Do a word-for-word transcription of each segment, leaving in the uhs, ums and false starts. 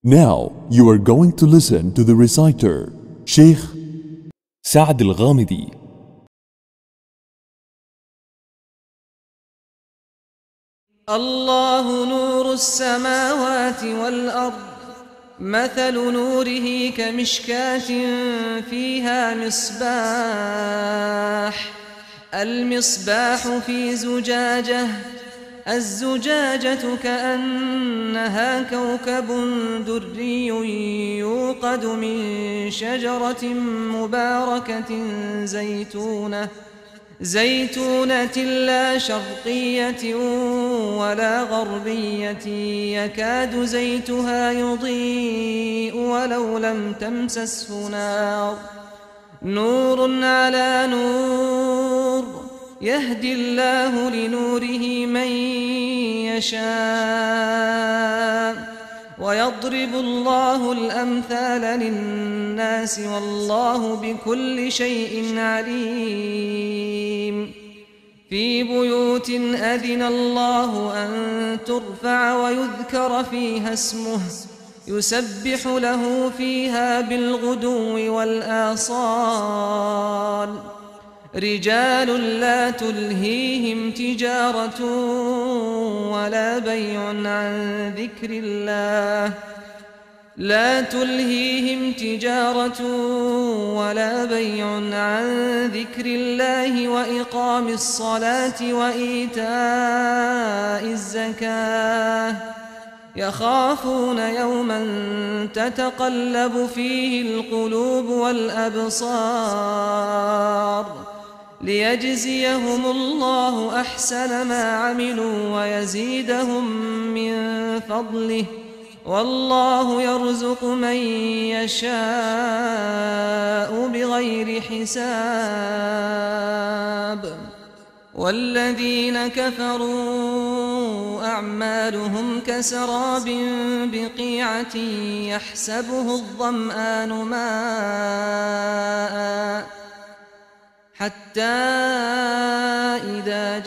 Now you are going to listen to the reciter, Sheikh Saad Al-Ghamidi. الله نور السماوات والأرض مثل نوره كمشكاة فيها مصباح المصباح في زجاجة الزجاجة كأنها كوكب دري يوقد من شجرة مباركة زيتونة زيتونة لا شرقية ولا غربية يكاد زيتها يضيء ولو لم تمسسه نار نور على نور يهدي الله لنوره من يشاء ويضرب الله الأمثال للناس والله بكل شيء عليم في بيوت أذن الله أن ترفع ويذكر فيها اسمه يسبح له فيها بالغدو والآصال رجال لا تلهيهم تجارة ولا بيع عن ذكر الله لا تلهيهم تجارة ولا بيع عن ذكر الله وإقام الصلاة وإيتاء الزكاة يخافون يوما تتقلب فيه القلوب والأبصار ليجزيهم الله أحسن ما عملوا ويزيدهم من فضله والله يرزق من يشاء بغير حساب والذين كفروا أعمالهم كسراب بقيعة يحسبه الظمآن ماء حتى إذا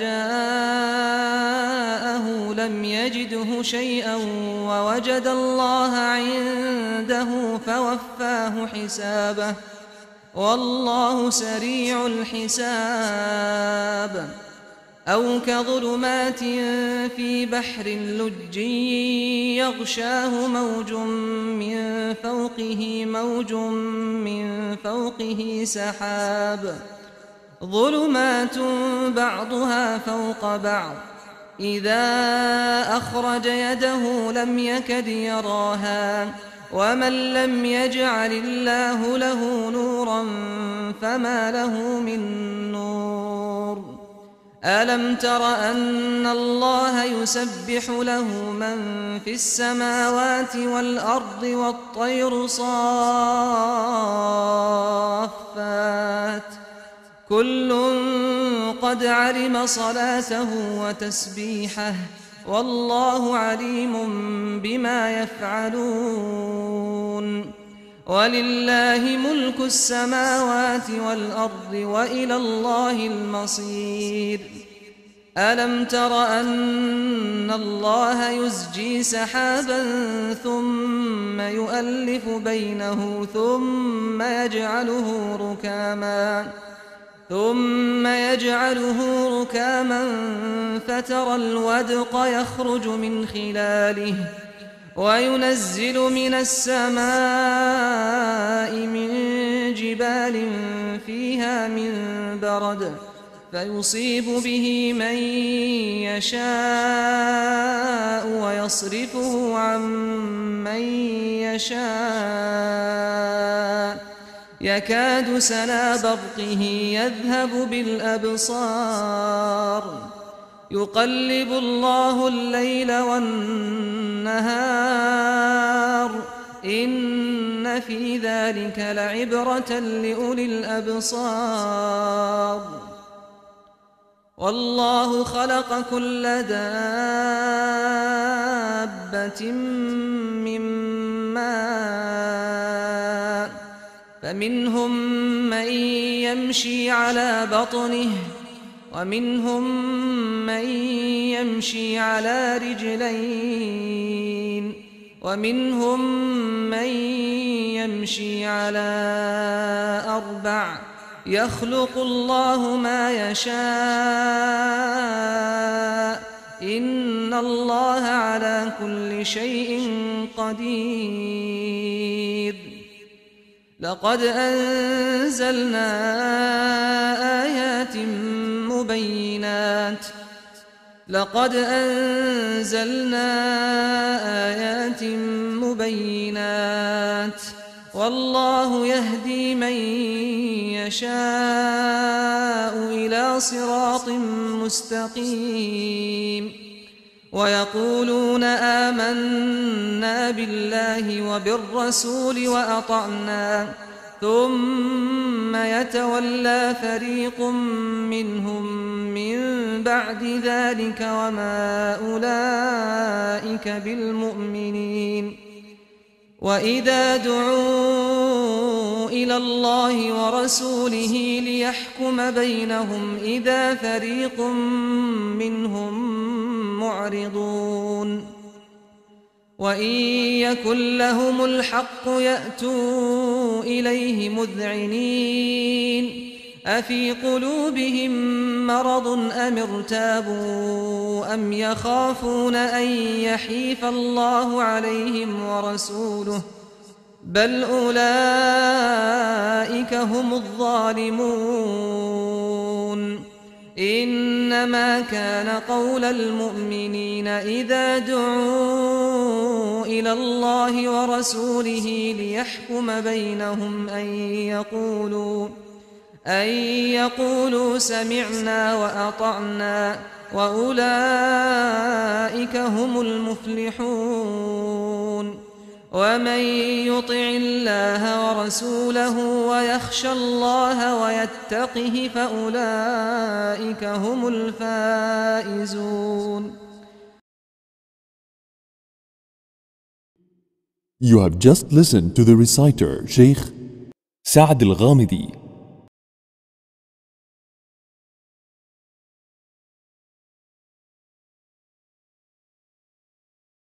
جاءه لم يجده شيئا ووجد الله عنده فوفاه حسابه والله سريع الحساب أو كظلمات في بحر لج يغشاه موج من فوقه موج من فوقه سحاب ظلمات بعضها فوق بعض إذا أخرج يده لم يكد يراها ومن لم يجعل الله له نورا فما له من نور ألم تر أن الله يسبح له من في السماوات والأرض والطير صافات كل قد علم صلاته وتسبيحه والله عليم بما يفعلون ولله ملك السماوات والأرض وإلى الله المصير ألم تر أن الله يزجي سحابا ثم يؤلف بينه ثم يجعله ركاما ثم يجعله ركاما فترى الودق يخرج من خلاله وينزل من السماء من جبال فيها من برد فيصيب به من يشاء ويصرفه عن من يشاء يكاد سنا برقه يذهب بالأبصار يقلب الله الليل والنهار إن في ذلك لعبرة لأولي الأبصار والله خلق كل دابة من ماء فمنهم من يمشي على بطنه ومنهم من يمشي على رجلين ومنهم من يمشي على أربع يخلق الله ما يشاء إن الله على كل شيء قدير. لقد أنزلنا آيات مبينات لقد أنزلنا آيات مبينات والله يهدي من يشاء إلى صراط مستقيم. ويقولون آمنا بالله وبالرسول وأطعنا ثم يتولى فريق منهم من بعد ذلك وما أولئك بالمؤمنين. وإذا دعوا إلى الله ورسوله ليحكم بينهم إذا فريق منهم معرضون. وإن يكن لهم الحق يأتوا إليه مذعنين أفي قلوبهم مرض أم ارتابوا أم يخافون أن يحيف الله عليهم ورسوله بل أولئك هم الظالمون. إنما كان قول المؤمنين إذا دعوا إلى الله ورسوله ليحكم بينهم أن يقولوا أن يقولوا سمعنا وأطعنا وأولئك هم المفلحون. ومن يطع الله ورسوله ويخشى الله ويتقه فأولئك هم الفائزون. You have just listened to the reciter Sheikh Saad Al Ghamidi.